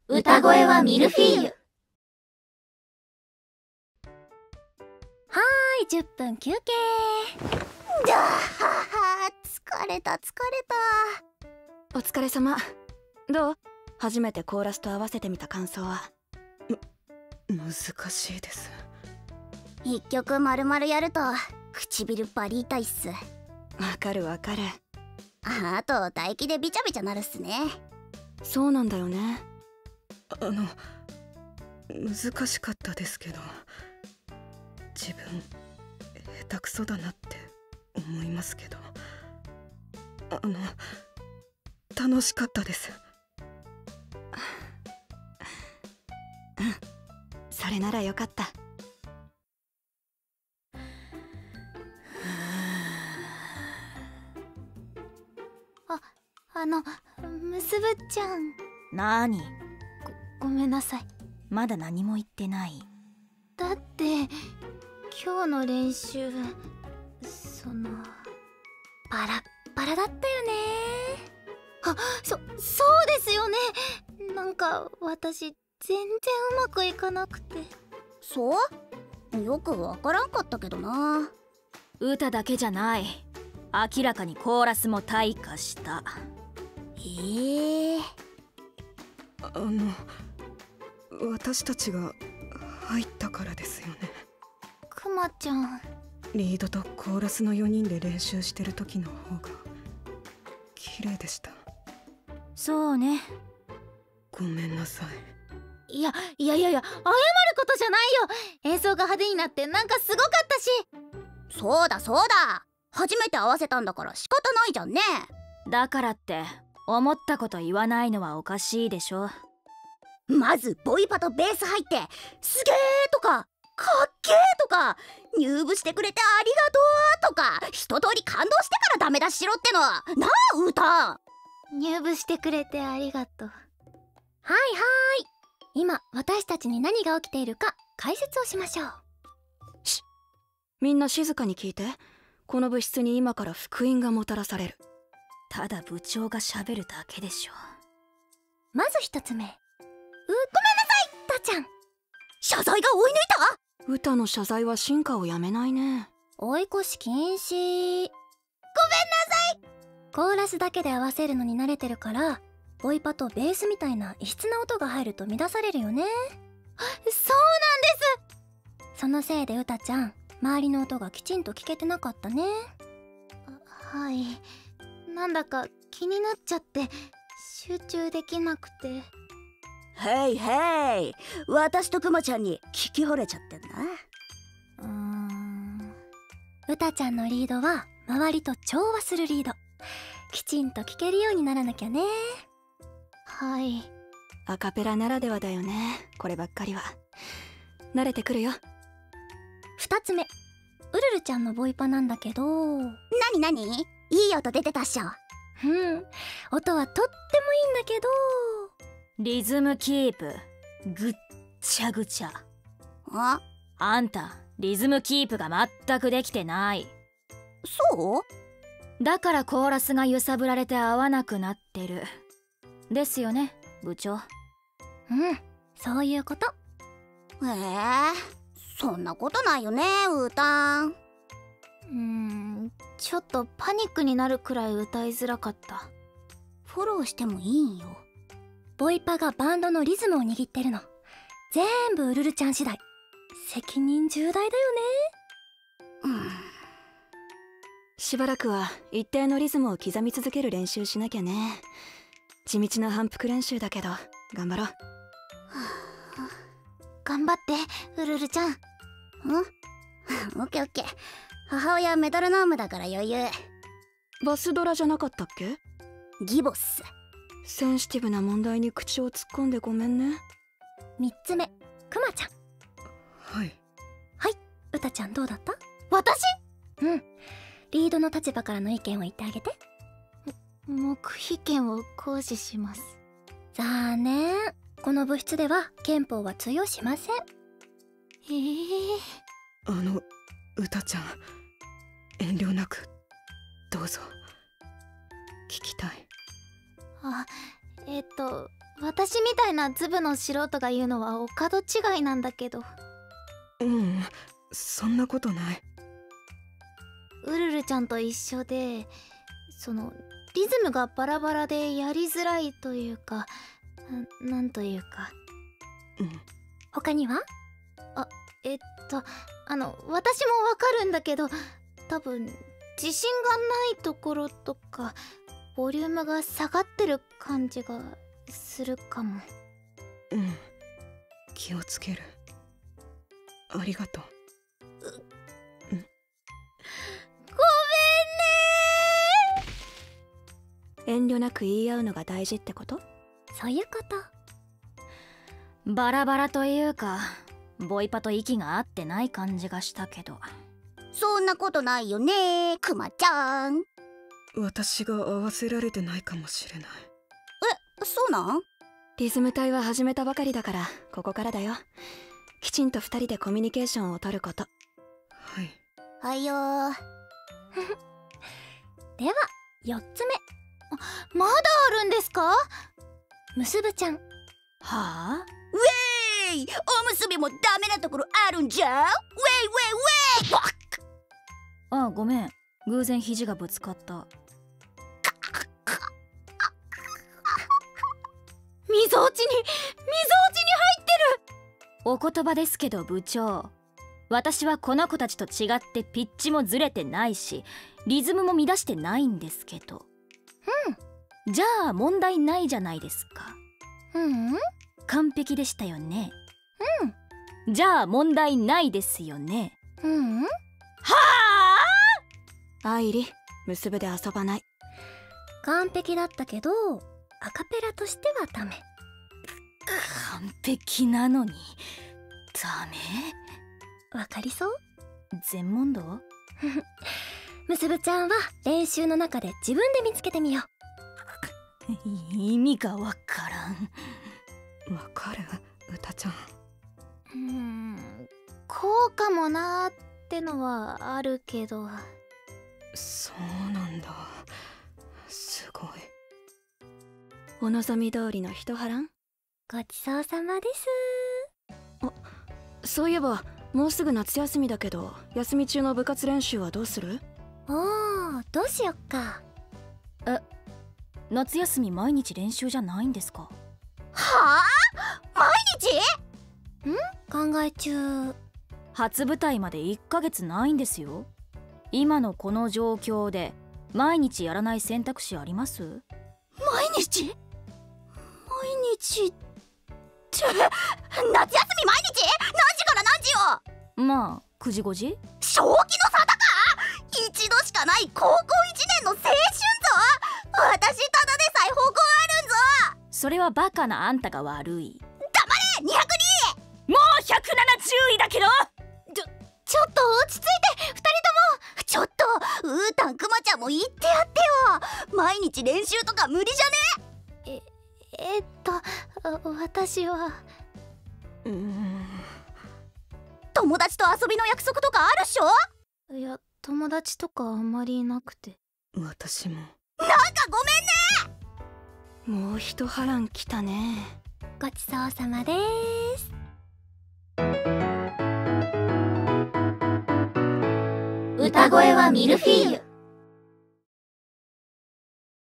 歌声はミルフィーユ。 はーい、10分休憩。 じゃあ疲れた。 お疲れ様。どう？初めてコーラスと合わせてみた感想は。 難しいです。 一曲丸々やると唇バリ痛いっす。 わかる。 あと唾液でビチャビチャなるっすね。 そうなんだよね。 難しかったですけど、自分下手くそだなって思いますけど、楽しかったです。 それならよかった。 むすぶちゃん。 なーに？ ごめんなさい。 まだ何も言ってない。 だって今日の練習バラッバラだったよね。そうですよね。なんか私全然うまくいかなくて。 そうよくわからんかったけどな。 歌だけじゃない。明らかにコーラスも退化した。 私たちが入ったからですよね。 クマちゃん。 リードとコーラスの4人で練習してる時の方が綺麗でした。 そうね。 ごめんなさい。いや謝ることじゃないよ。演奏が派手になってなんかすごかったし。 そうだ初めて合わせたんだから仕方ないじゃんね。 だからって思ったこと言わないのはおかしいでしょ。 まずボイパとベース入ってすげーとかかっけーとか入部してくれてありがとうとか一通り感動してからダメ出ししろってのなあ歌。 入部してくれてありがとう。はい。今私たちに何が起きているか解説をしましょう。 みんな静かに聞いて。この部室に今から福音がもたらされる。 ただ部長が喋るだけでしょ。 まず一つ目。ごめんなさい、たちゃん。 謝罪が追い抜いた。 歌の謝罪は進化をやめないね。 追い越し禁止。ごめんなさい。コーラスだけで合わせるのに慣れてるからボイパとベースみたいな異質な音が入ると乱されるよね。そうなんです。そのせいで歌ちゃん周りの音がきちんと聞けてなかったね。はい。なんだか気になっちゃって集中できなくて。 へい私とクマちゃんに聞き惚れちゃってんな。 歌ちゃんのリードは周りと調和するリード。きちんと聞けるようにならなきゃね。はい。 アカペラならではだよね。こればっかりは慣れてくるよ。 2つ目、ウルルちゃんのボイパなんだけど。 なにいい音出てたっしょ。 音はとってもいいんだけど。 リズムキープぐっちゃぐちゃ。あんたリズムキープが全くできてない。 そうだからコーラスが揺さぶられて合わなくなってるですよね部長。 そういうこと。 そんなことないよね歌ん。 ちょっとパニックになるくらい歌いづらかった。 フォローしてもいいんよ。 ボイパがバンドのリズムを握ってるの。全部ウルルちゃん次第。責任重大だよね。 しばらくは一定のリズムを刻み続ける練習しなきゃね。地道な反復練習だけど頑張ろう。 頑張ってウルルちゃん。 オッケー母親メトロノームだから余裕。 バスドラじゃなかったっけ？ ギボっす。 センシティブな問題に口を突っ込んでごめんね。 3つ目、クマちゃん。 はい歌ちゃんどうだった？私？リードの立場からの意見を言ってあげて。黙秘権を行使します。残念。この部室では憲法は通用しません。 歌ちゃん遠慮なくどうぞ。聞きたい。 私みたいなズブの素人が言うのはお門違いなんだけど。 そんなことない。 ウルルちゃんと一緒で、リズムがバラバラでやりづらいというか、なんというか。他には？私もわかるんだけど、多分自信がないところとかボリュームが下がってる感じがするかも。 気をつける。ありがとう。 ごめんねー。遠慮なく言い合うのが大事ってこと？ そういうこと。 バラバラというかボイパと息が合ってない感じがしたけど。 そんなことないよねクマちゃん。 私が合わせられてないかもしれない。 そうなん？ リズム隊は始めたばかりだからここからだよ。きちんと2人でコミュニケーションを取ること。 はい。 はいよー。 では4つ目。まだあるんですか？むすぶちゃん。 はあ？ ウェイ！おむすびもダメなところあるんじゃ？ウェイウェイウェイ！ ああ、ごめん、偶然肘がぶつかった。 みぞおちに入ってる。 お言葉ですけど部長、私はこの子たちと違ってピッチもずれてないしリズムも乱してないんですけど。じゃあ問題ないじゃないですか。完璧でしたよね。じゃあ問題ないですよね。はあ？愛理、結ぶで遊ばない。 完璧だったけどアカペラとしてはダメ。 完璧なのにダメ？ わかりそう？ 全問答？ むすぶちゃんは練習の中で自分で見つけてみよう。 意味がわからん。 わかる？歌ちゃん。 こうかもなーってのはあるけど。 そうなんだ。すごい。 お望み通りの一波乱。 ごちそうさまです。 そういえばもうすぐ夏休みだけど休み中の部活練習はどうする？ どうしよっか。 夏休み毎日練習じゃないんですか？ はあ？毎日？ 考え中。 初舞台まで1ヶ月ないんですよ。今のこの状況で毎日やらない選択肢あります？ 毎日って夏休み毎日？何時から何時よ？ まあ9時5時？ 正気の沙汰か？一度しかない高校1年の青春ぞ。私ただでさえ方向あるんぞ。 それはバカなあんたが悪い。 黙れ202！ もう170位だけど。 ちょっと落ち着いて2人とも。ちょっとうーたんくまちゃんも言ってやってよ。毎日練習とか無理じゃね？ 私は友達と遊びの約束とかあるっしょ？ いや、友達とかあんまりいなくて。 私も。 なんかごめんね。 もう一波乱来たね。 ごちそうさまです。 歌声はミルフィーユ。